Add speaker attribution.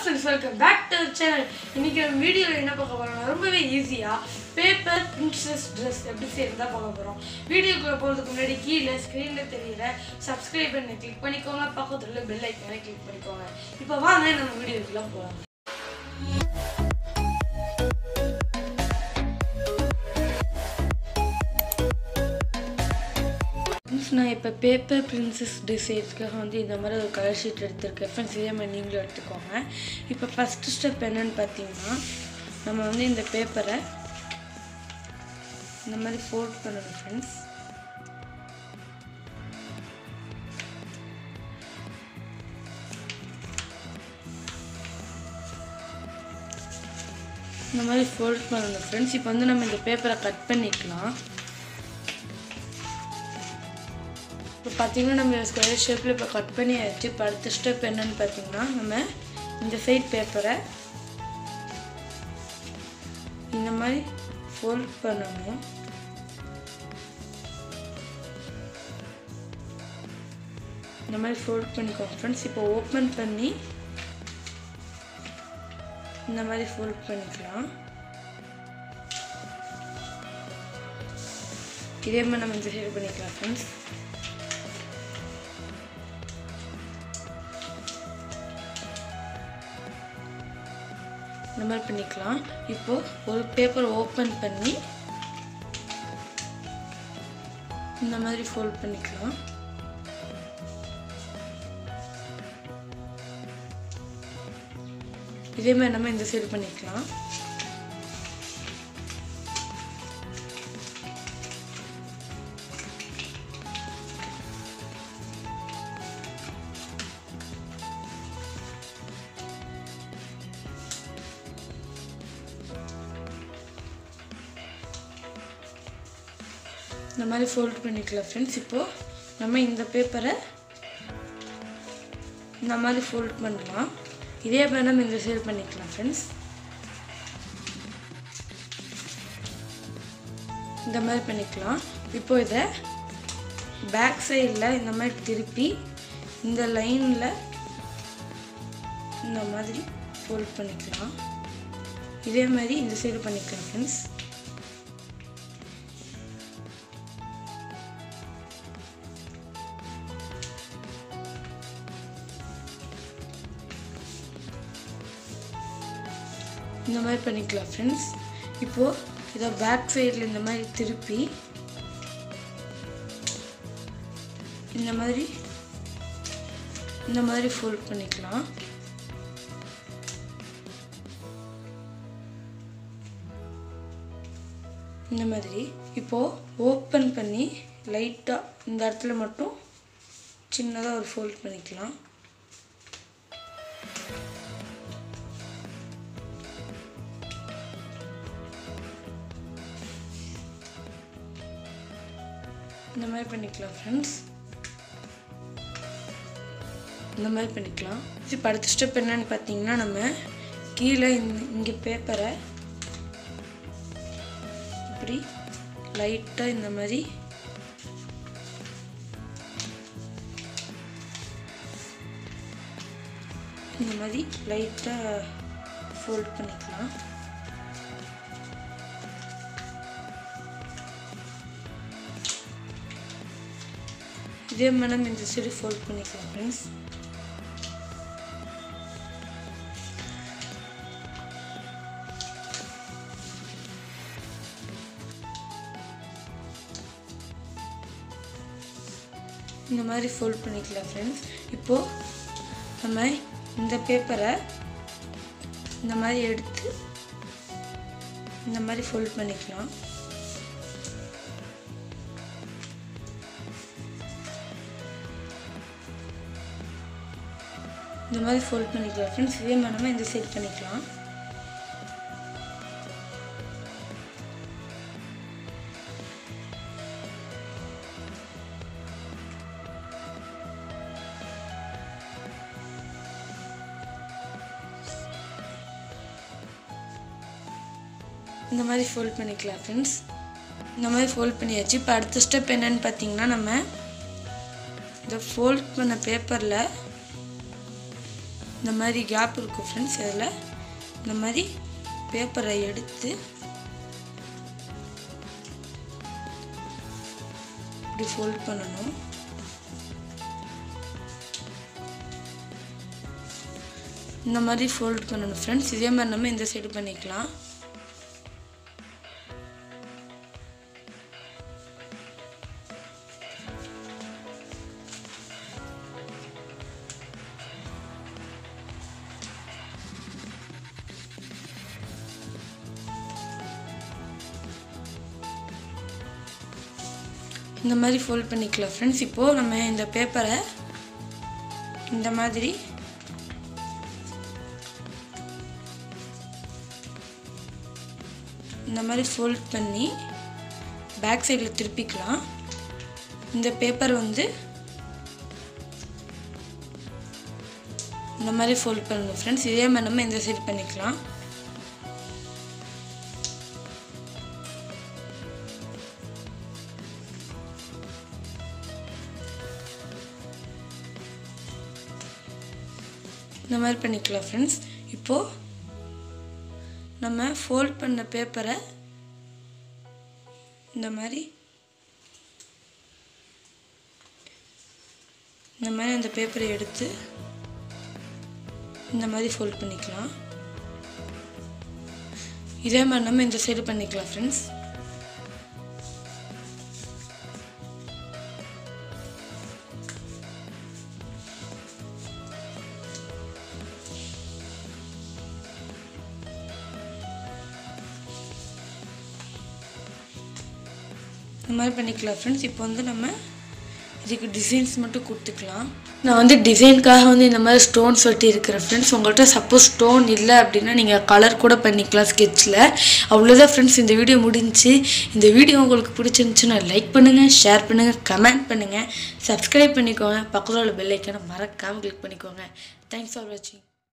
Speaker 1: friends, welcome back to the channel. இன்னைக்கு நம்ம வீடியோல என்ன பார்க்க போறோம்னா ரொம்பவே ஈஸியா பேப்பர் பிரின்சஸ் Dress எப்படி செய்யறதா பார்க்க போறோம். வீடியோக்குள்ள போறதுக்கு முன்னாடி கீழ ஸ்கிரீன்ல தெரியுற subscribe பட்டனை கிளிக் பண்ணிக்கோங்க, பக்கத்துல உள்ள பெல் ஐகானை கிளிக் பண்ணிக்கோங்க. இப்போ வாங்க நம்ம வீடியோக்குள்ள போலாம். நான் இப்போ பேப்பர் பிரின்சஸ் டிசைன்ஸ்க்காக வந்து இந்த மாதிரி ஒரு கலர் ஷீட் எடுத்துருக்கேன் ஃப்ரெண்ட்ஸ். இதே மாதிரி நீங்களும் எடுத்துக்கோங்க. இப்போ ஃபஸ்ட்டு ஸ்டெப் என்னன்னு பார்த்தீங்கன்னா, நம்ம வந்து இந்த பேப்பரை இந்த மாதிரி ஃபோல்ட் பண்ணணும் ஃப்ரெண்ட்ஸ். இந்த மாதிரி ஃபோல்ட் பண்ணணும் ஃப்ரெண்ட்ஸ். இப்போ வந்து நம்ம இந்த பேப்பரை கட் பண்ணிக்கலாம். இப்போ பார்த்தீங்கன்னா நம்ம ஸ்கொயர் ஷேப்பில் இப்போ கட் பண்ணியாச்சு. இப்போ அடுத்த ஸ்டெப் என்னன்னு பார்த்தீங்கன்னா, நம்ம இந்த சைட் பேப்பரை இந்த மாதிரி ஃபோல்ட் பண்ணணும். இந்த மாதிரி ஃபோல்ட் பண்ணிக்கோங்க ஃப்ரெண்ட்ஸ். இப்போ ஓப்பன் பண்ணி இந்த மாதிரி ஃபோல்ட் பண்ணிக்கலாம். இதே மாதிரி நம்ம இந்த சைடு பண்ணிக்கலாம் ஃப்ரெண்ட்ஸ். இந்த மாதிரி பண்ணிக்கலாம். இப்போ ஒரு பேப்பர் ஓப்பன் பண்ணி இந்த மாதிரி ஃபோல்ட் பண்ணிக்கலாம். இதே மாதிரி நம்ம இந்த சைடு பண்ணிக்கலாம். இந்த மாதிரி ஃபோல்ட் பண்ணிக்கலாம் ஃப்ரெண்ட்ஸ். இப்போது நம்ம இந்த பேப்பரை இந்த மாதிரி ஃபோல்ட் பண்ணலாம். இதே மாதிரி நம்ம இந்த சைடு பண்ணிக்கலாம் ஃப்ரெண்ட்ஸ். இந்த மாதிரி பண்ணிக்கலாம். இப்போ இதை பேக் சைடில் இந்த மாதிரி திருப்பி இந்த லைனில் இந்த மாதிரி ஃபோல்ட் பண்ணிக்கலாம். இதே மாதிரி இந்த சைடு பண்ணிக்கலாம் ஃப்ரெண்ட்ஸ். இந்த மாதிரி பண்ணிக்கலாம் ஃப்ரெண்ட்ஸ். இப்போது இதை பேக் சைடில் இந்த மாதிரி திருப்பி இந்த மாதிரி ஃபோல்ட் பண்ணிக்கலாம். இந்த மாதிரி இப்போது ஓப்பன் பண்ணி லைட்டாக இந்த இடத்துல மட்டும் சின்னதாக ஒரு ஃபோல்ட் பண்ணிக்கலாம். இந்த மாதிரி பண்ணிக்கலாம் ஃப்ரெண்ட்ஸ். இந்த மாதிரி பண்ணிக்கலாம். இப்போ அடுத்த ஸ்டெப் என்னன்னு பார்த்தீங்கன்னா, நம்ம கீழே இங்கே பேப்பரை இப்படி லைட்டாக இந்த மாதிரி லைட்டாக ஃபோல்ட் பண்ணிக்கலாம். இதே மாதிரி நம்ம இந்த சைடு ஃபோல்ட் பண்ணிக்கலாம் ஃப்ரெண்ட்ஸ். இந்த மாதிரி ஃபோல்ட் பண்ணிக்கலாம் ஃப்ரெண்ட்ஸ். இப்போது நம்ம இந்த பேப்பரை இந்த மாதிரி எடுத்து இந்த மாதிரி ஃபோல்ட் பண்ணிக்கலாம். இந்த மாதிரி ஃபோல்ட் பண்ணிக்கலாம் ஃப்ரெண்ட்ஸ். இதே மாதிரி நம்ம இந்த சைடு பண்ணிக்கலாம். இந்த மாதிரி ஃபோல்ட் பண்ணிக்கலாம் ஃப்ரெண்ட்ஸ். இந்த மாதிரி ஃபோல்ட் பண்ணியாச்சு. இப்போ அடுத்த ஸ்டெப் என்னன்னு பார்த்தீங்கன்னா, நம்ம இந்த ஃபோல்ட் பண்ண பேப்பரில் இந்த மாதிரி கேப் இருக்கும் ஃப்ரெண்ட்ஸ். இதில் இந்த மாதிரி பேப்பரை எடுத்து இப்படி ஃபோல்ட் பண்ணணும். இந்த மாதிரி ஃபோல்ட் பண்ணணும் ஃப்ரெண்ட்ஸ். இதே மாதிரி நம்ம இந்த சைடு பண்ணிக்கலாம். இந்த மாதிரி ஃபோல்ட் பண்ணிக்கலாம் ஃப்ரெண்ட்ஸ். இப்போது நம்ம இந்த பேப்பரை இந்த மாதிரி ஃபோல்ட் பண்ணி பேக் சைடில் திருப்பிக்கலாம். இந்த பேப்பர் வந்து இந்த மாதிரி ஃபோல்ட் பண்ணணும் ஃப்ரெண்ட்ஸ். இதே மாதிரி நம்ம இந்த சைடு பண்ணிக்கலாம். இந்த மாதிரி பண்ணிக்கலாம் ஃப்ரெண்ட்ஸ். இப்போது நம்ம ஃபோல்ட் பண்ண பேப்பரை இந்த மாதிரி அந்த பேப்பரை எடுத்து இந்த மாதிரி ஃபோல்ட் பண்ணிக்கலாம். இதே மாதிரி நம்ம இந்த சைடு பண்ணிக்கலாம் ஃப்ரெண்ட்ஸ். இந்த மாதிரி பண்ணிக்கலாம் ஃப்ரெண்ட்ஸ். இப்போ வந்து நம்ம இதுக்கு டிசைன்ஸ் மட்டும் கொடுத்துக்கலாம். நான் வந்து டிசைனுக்காக வந்து இந்த மாதிரி ஸ்டோன்ஸ் ஒட்டி இருக்கிறேன் ஃப்ரெண்ட்ஸ். உங்கள்கிட்ட சப்போஸ் ஸ்டோன் இல்லை அப்படின்னா நீங்கள் கலர் கூட பண்ணிக்கலாம் ஸ்கெட்சில். அவ்வளோதான் ஃப்ரெண்ட்ஸ், இந்த வீடியோ முடிஞ்சு. இந்த வீடியோ உங்களுக்கு பிடிச்சிருந்துச்சுன்னா லைக் பண்ணுங்கள், ஷேர் பண்ணுங்கள், கமெண்ட் பண்ணுங்கள், சப்ஸ்கிரைப் பண்ணிக்கோங்க. பக்கத்தில் உள்ள பெல் ஐக்கானை மறக்காமல் கிளிக் பண்ணிக்கோங்க. தேங்க்ஸ் ஃபார் வாட்சிங்.